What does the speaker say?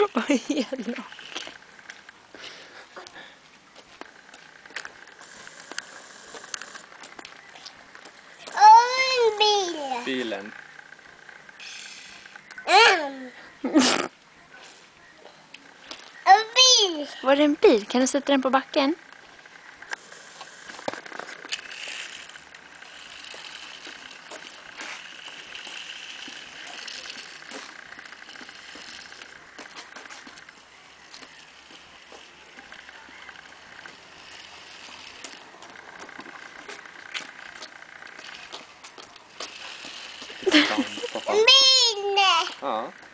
Och helt naken. Bilen. Var det en bil? Kan du sätta den på backen? Bil! Ja.